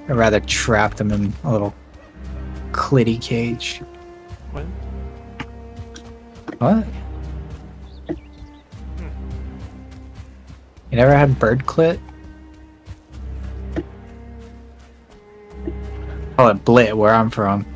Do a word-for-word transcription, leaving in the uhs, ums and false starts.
I'd rather trap them in a little clitty cage. What? What? Hmm. You never had bird clit? Call it blit where I'm from.